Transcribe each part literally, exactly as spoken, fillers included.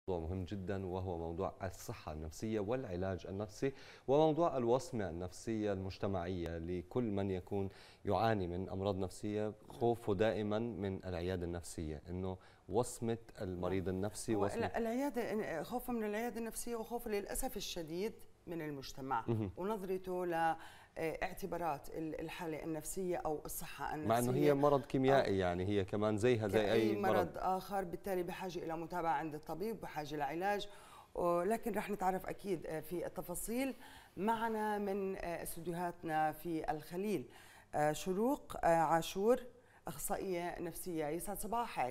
موضوع مهم جدا، وهو موضوع الصحة النفسية والعلاج النفسي، وموضوع الوصمة النفسية المجتمعية لكل من يكون يعاني من أمراض نفسية. خوفه دائما من العيادة النفسية، إنه وصمة المريض النفسي. هو وصمة العيادة، خوفه من العيادة النفسية وخوفه للأسف الشديد من المجتمع ونظرته لاعتبارات الحالة النفسية أو الصحة النفسية، مع أنه هي مرض كيميائي، يعني هي كمان زيها زي أي مرض, مرض آخر، بالتالي بحاجة إلى متابعة عند الطبيب، بحاجة لعلاج. لكن رح نتعرف أكيد في التفاصيل. معنا من استديوهاتنا في الخليل شروق عاشور، أخصائية نفسية. يسعد صباحك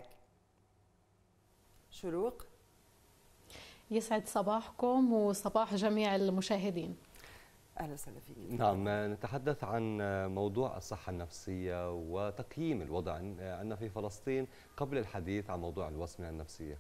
شروق. يسعد صباحكم وصباح جميع المشاهدين. أهلا وسهلا فيك. نعم، نتحدث عن موضوع الصحة النفسية وتقييم الوضع عندنا في فلسطين قبل الحديث عن موضوع الوصمة النفسية.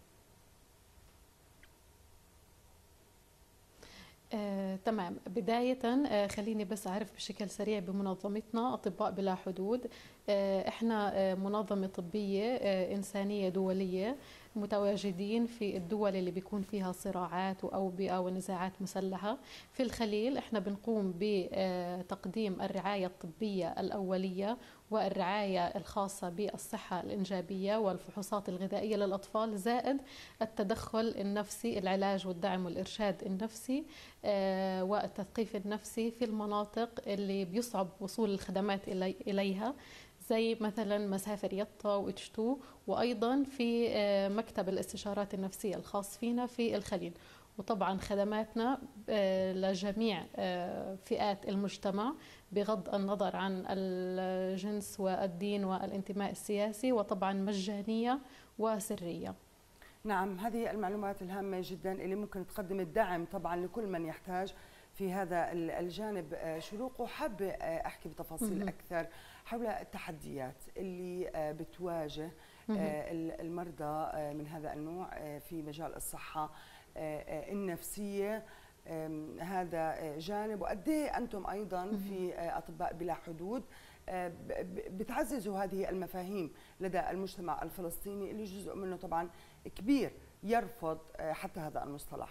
آه، تمام. بداية آه، خليني بس أعرف بشكل سريع بمنظمتنا أطباء بلا حدود. آه، إحنا آه، منظمة طبية آه، إنسانية دولية، متواجدين في الدول اللي بيكون فيها صراعات وأوبئة ونزاعات مسلحة. في الخليل إحنا بنقوم بتقديم الرعاية الطبية الأولية والرعاية الخاصة بالصحة الإنجابية والفحوصات الغذائية للأطفال، زائد التدخل النفسي، العلاج والدعم والإرشاد النفسي والتثقيف النفسي في المناطق اللي بيصعب وصول الخدمات إليها، زي مثلا مسافر يطا وإتش تو، وأيضا في مكتب الاستشارات النفسية الخاص فينا في الخليل. وطبعا خدماتنا لجميع فئات المجتمع بغض النظر عن الجنس والدين والانتماء السياسي، وطبعا مجانية وسرية. نعم، هذه المعلومات الهامة جدا اللي ممكن تقدم الدعم طبعا لكل من يحتاج في هذا الجانب. شروق، وحابة أحكي بتفاصيل أكثر حول التحديات اللي بتواجه المرضى من هذا النوع في مجال الصحة النفسية. هذا جانب، وقد ايه أنتم أيضا في أطباء بلا حدود بتعززوا هذه المفاهيم لدى المجتمع الفلسطيني اللي جزء منه طبعا كبير يرفض حتى هذا المصطلح.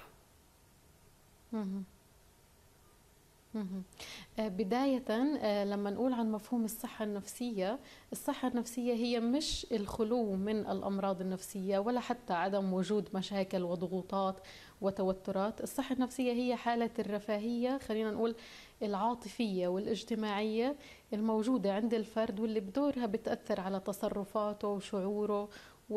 بداية لما نقول عن مفهوم الصحة النفسية، الصحة النفسية هي مش الخلو من الأمراض النفسية ولا حتى عدم وجود مشاكل وضغوطات وتوترات. الصحة النفسية هي حالة الرفاهية، خلينا نقول العاطفية والاجتماعية الموجودة عند الفرد، واللي بدورها بتأثر على تصرفاته وشعوره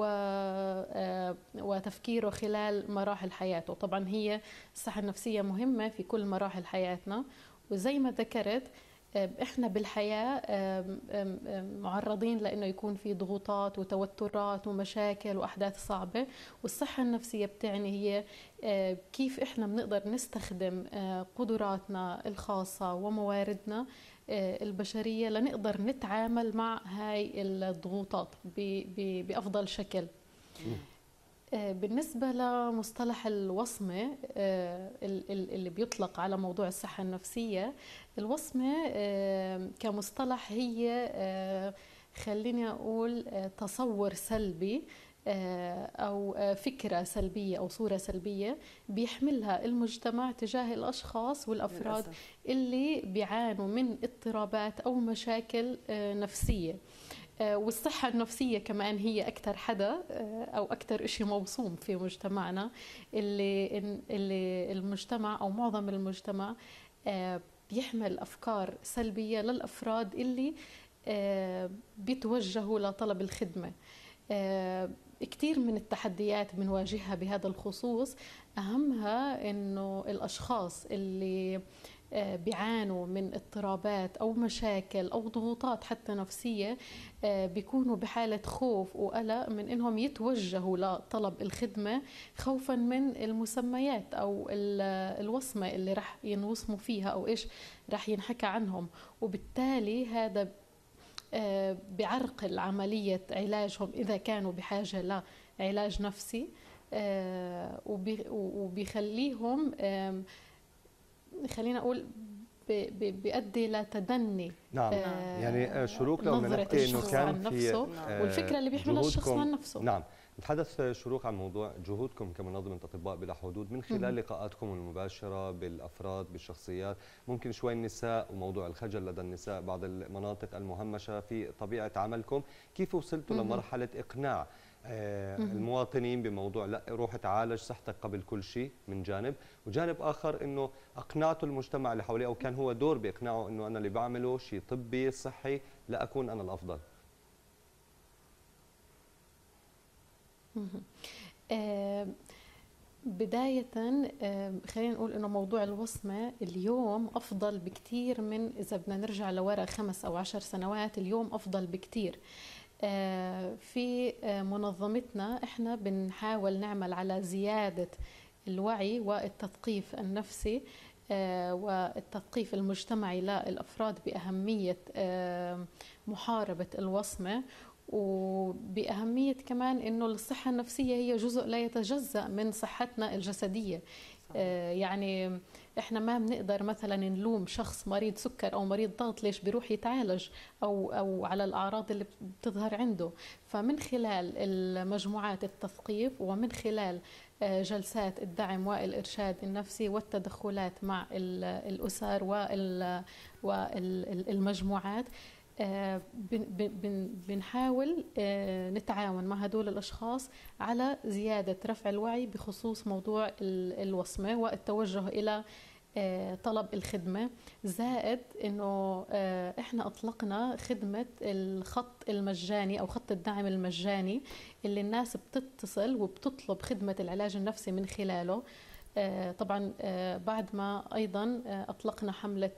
وتفكيره خلال مراحل حياته. طبعا هي الصحة النفسية مهمة في كل مراحل حياتنا، وزي ما ذكرت احنا بالحياة معرضين لأنه يكون في ضغوطات وتوترات ومشاكل وأحداث صعبة، والصحة النفسية بتعني هي كيف احنا بنقدر نستخدم قدراتنا الخاصة ومواردنا البشرية لنقدر نتعامل مع هاي الضغوطات بأفضل شكل. بالنسبة لمصطلح الوصمة اللي بيطلق على موضوع الصحة النفسية، الوصمة كمصطلح هي خليني أقول تصور سلبي أو فكرة سلبية أو صورة سلبية بيحملها المجتمع تجاه الأشخاص والأفراد اللي بيعانوا من اضطرابات أو مشاكل نفسية. والصحة النفسية كمان هي أكثر حدا أو أكثر إشي موصوم في مجتمعنا، اللي اللي المجتمع أو معظم المجتمع بيحمل أفكار سلبية للأفراد اللي بيتوجهوا لطلب الخدمة. كثير من التحديات بنواجهها بهذا الخصوص، أهمها إنه الأشخاص اللي بيعانوا من اضطرابات أو مشاكل أو ضغوطات حتى نفسية بيكونوا بحالة خوف وقلق من إنهم يتوجهوا لطلب الخدمة، خوفا من المسميات أو الوصمة اللي رح ينوصموا فيها أو إيش رح ينحكى عنهم، وبالتالي هذا بيعرقل عملية علاجهم إذا كانوا بحاجة لعلاج نفسي، وبيخليهم خلينا أقول بيؤدي لتدني. نعم، يعني شروق لو بنحكي إنه كان في والفكرة اللي بيحملها الشخص عن نفسه. نعم، نتحدث شروق عن موضوع جهودكم كمنظمة أطباء بلا حدود من خلال لقاءاتكم المباشرة بالأفراد بالشخصيات، ممكن شوي النساء وموضوع الخجل لدى النساء، بعض المناطق المهمشة في طبيعة عملكم، كيف وصلتوا لمرحلة إقناع المواطنين بموضوع لا روح تعالج صحتك قبل كل شيء من جانب، وجانب آخر أنه أقنعتوا المجتمع اللي حواليه، أو كان هو دور بإقناعه أنه أنا اللي بعمله شيء طبي صحي لا أكون أنا الأفضل؟ آه بداية آه خلينا نقول إنه موضوع الوصمة اليوم أفضل بكتير من إذا بدنا نرجع لورا خمس أو عشر سنوات. اليوم أفضل بكتير. آه في آه منظمتنا إحنا بنحاول نعمل على زيادة الوعي والتثقيف النفسي آه والتثقيف المجتمعي للأفراد بأهمية آه محاربة الوصمة، وبأهمية كمان إنه الصحة النفسية هي جزء لا يتجزأ من صحتنا الجسدية. آه يعني إحنا ما بنقدر مثلا نلوم شخص مريض سكر أو مريض ضغط ليش بيروح يتعالج أو أو على الأعراض اللي بتظهر عنده. فمن خلال المجموعات التثقيف ومن خلال آه جلسات الدعم والإرشاد النفسي والتدخلات مع الأسر والمجموعات آه بنحاول آه نتعاون مع هدول الأشخاص على زيادة رفع الوعي بخصوص موضوع الوصمة والتوجه إلى آه طلب الخدمة. زائد أنه إحنا أطلقنا خدمة الخط المجاني أو خط الدعم المجاني اللي الناس بتتصل وبتطلب خدمة العلاج النفسي من خلاله. طبعا بعد ما أيضا أطلقنا حملة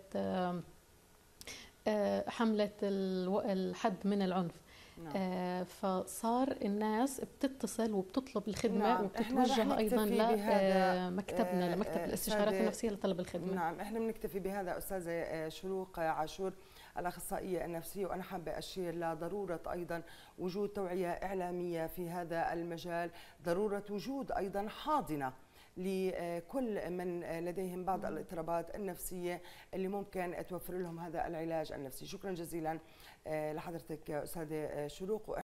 حملة الحد من العنف. نعم. آه فصار الناس بتتصل وبتطلب الخدمة. نعم. وبتتوجه أيضا لمكتبنا آه لمكتب الاستشارات النفسية لطلب الخدمة. نعم، احنا بنكتفي بهذا أستاذة شروق عاشور الأخصائية النفسية، وأنا حابة أشير لضرورة أيضا وجود توعية إعلامية في هذا المجال، ضرورة وجود أيضا حاضنة لكل من لديهم بعض الاضطرابات النفسية اللي ممكن توفر لهم هذا العلاج النفسي. شكرا جزيلا لحضرتك أستاذة شروق.